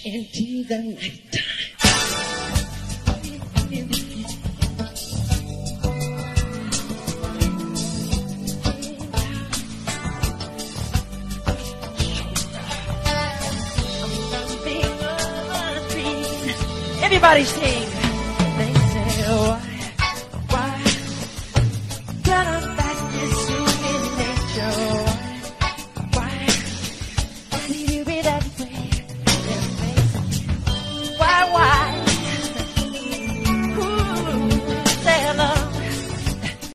into the night. Everybody sing. They say, oh,